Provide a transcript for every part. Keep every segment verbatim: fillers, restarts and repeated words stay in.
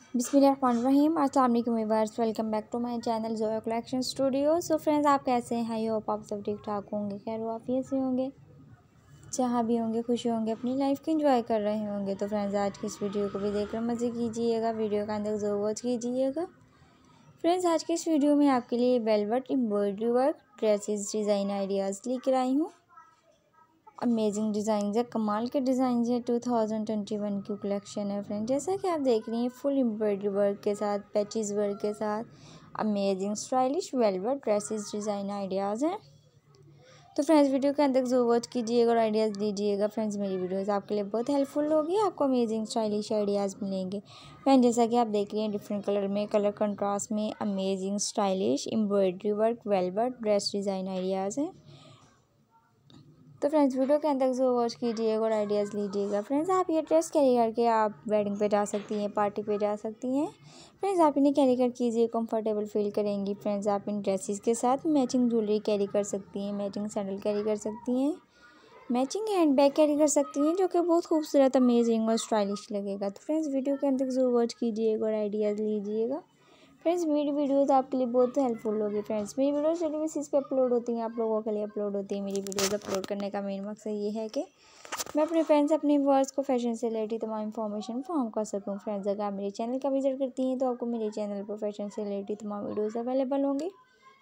बिस्मिल्लाहिर्रहमानिर्रहीम। अस्सलाम वालेकुम viewers, welcome back to my channel Zoya collection studio. So friends, आप कैसे हैं? आई होप आप सब ठीक ठाक होंगे, खैर वाफियत से होंगे, जहाँ भी होंगे खुश होंगे, अपनी लाइफ की एंजॉय कर रहे होंगे। तो फ्रेंड्स, आज की इस वीडियो को भी देखकर मज़े कीजिएगा, वीडियो का अंदर ज़रूर वॉच कीजिएगा। फ्रेंड्स, आज की इस वीडियो में आपके लिए velvet embroidery work dresses design ideas लेकर आई हूँ। अमेजिंग डिज़ाइन है, कमाल के डिज़ाइन है। टू थाउजेंड ट्वेंटी वन की कलेक्शन है फ्रेंड। जैसा कि आप देख रही हैं, फुल एम्ब्रॉयडरी वर्क के साथ, पैचेस वर्क के साथ amazing stylish velvet dresses design ideas हैं। तो फ्रेंड्स, वीडियो के अंदर जो वॉच कीजिएगा और आइडियाज़ लीजिएगा। फ्रेंड्स, मेरी वीडियोस आपके लिए बहुत हेल्पफुल होगी, आपको अमेजिंग स्टाइलिश आइडियाज़ मिलेंगे। फ्रेंड, जैसा कि आप देख रही हैं, डिफरेंट कलर में, कलर कंट्रास्ट में amazing stylish embroidery work velvet dress design ideas हैं। तो फ्रेंड्स, वीडियो के अंदर जो वॉच कीजिएगा और आइडियाज़ लीजिएगा। फ्रेंड्स, आप ये ड्रेस कैरी करके आप वेडिंग पे जा सकती हैं, पार्टी पे जा सकती हैं। फ्रेंड्स, आप इन्हें कैरी कर कीजिए, कंफर्टेबल फील करेंगी। फ्रेंड्स, आप इन ड्रेसेस के साथ मैचिंग ज्वेलरी कैरी कर सकती हैं, मैचिंग सैंडल कैरी कर सकती हैं, मैचिंग हैंड बैग कैरी कर सकती हैं, जो कि बहुत खूबसूरत, अमेजिंग और स्टाइलिश लगेगा। तो फ्रेंड्स, वीडियो के अंदर जो वॉच कीजिएगा और आइडियाज़ लीजिएगा। फ्रेंड्स, मेरी वीडियोस आपके लिए बहुत हेल्पफुल होगी। फ्रेंड्स, मेरी वीडियोस डेली बेसिस पे अपलोड होती हैं, आप लोगों के लिए अपलोड होती है। मेरी वीडियोस अपलोड करने का मेन मकसद ये है कि मैं अपने फ्रेंड्स, अपने व्यूअर्स को फैशन से रिलेटेड तमाम इन्फॉर्मेशन फॉर्म कर सकूँ। फ्रेंड्स, अगर आप मेरे चैनल का विजिट करती हैं तो आपको मेरे चैनल पर फैशन से रिलेटेड तमाम वीडियोज़ अवेलेबल होंगी,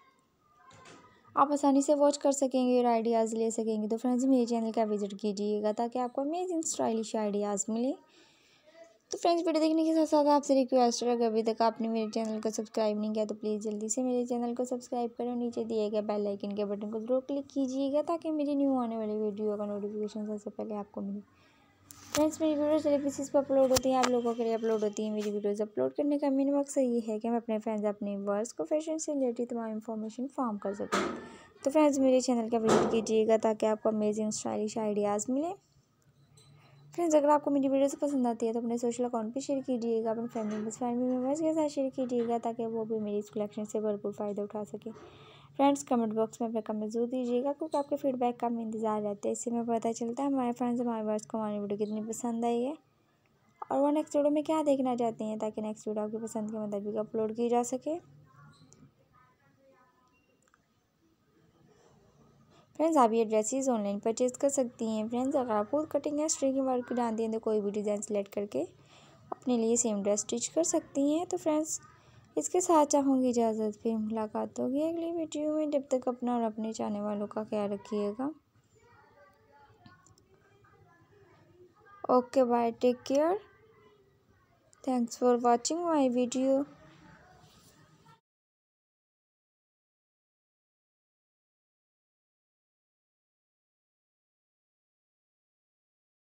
आप आसानी से वॉच कर सकेंगे और आइडियाज़ ले सकेंगे। तो फ्रेंड्स, मेरे चैनल का विजिट कीजिएगा ताकि आपको अमेजिंग स्टाइलिश आइडियाज़ मिले। तो फ्रेंड्स, वीडियो देखने के साथ साथ आपसे रिक्वेस्ट है, अगर अभी तक आपने मेरे चैनल को सब्सक्राइब नहीं किया तो प्लीज़ जल्दी से मेरे चैनल को सब्सक्राइब करें। नीचे दिए गए बेल आइकन के बटन को जरूर क्लिक कीजिएगा ताकि मेरी न्यू आने वाली वीडियो का नोटिफिकेशन सबसे पहले आपको मिले। फ्रेंड्स, मेरी वीडियोस डेली बेसिस पर अपलोड होती हैं, आप लोगों के लिए अपलोड होती हैं। मेरी वीडियोस अपलोड करने का मेन मकसद ये है कि मैं अपने फ्रेंड्स, अपने व्यूअर्स को फैशन से रिलेटेड तमाम इन्फॉर्मेशन फॉर्म कर सकूँ। तो फ्रेंड्स, मेरे चैनल का विजिट कीजिएगा ताकि आपको अमेजिंग स्टाइलिश आइडियाज़ मिले। फ्रेंड्स, अगर आपको मेरी वीडियोस पसंद आती है तो अपने सोशल अकाउंट पे शेयर कीजिएगा, अपने फैमिली मेम्बर्स फैमिली मेम्बर्स के साथ शेयर कीजिएगा ताकि वो भी मेरी इस कलेक्शन से भरपूर फ़ायदा उठा सके। फ्रेंड्स, कमेंट बॉक्स में अपना कमेंट जरूर दीजिएगा, क्योंकि आपके फीडबैक का हमें इंतजार रहता है। इससे हमें पता चलता है हमारे फ्रेंड्स, हमारे व्यूअर्स को हमारी वीडियो कितनी पसंद आई है और वो नेक्स्ट वीडियो में क्या देखना चाहते हैं, ताकि नेक्स्ट वीडियो आपकी पसंद के मुताबिक अपलोड की जा सके। फ्रेंड्स, आप ये ड्रेसेस ऑनलाइन परचेज कर सकती हैं। फ्रेंड्स, अगर आप खुद कटिंग या स्टिचिंग वर्क जानती हैं तो कोई भी डिज़ाइन सेलेक्ट करके अपने लिए सेम ड्रेस स्टिच कर सकती हैं। तो फ्रेंड्स, इसके साथ चाहूँगी इजाज़त, फिर मुलाकात होगी अगली वीडियो में। जब तक अपना और अपने चाहने वालों का ख्याल रखिएगा। Okay, bye, take care, thanks for watching my video.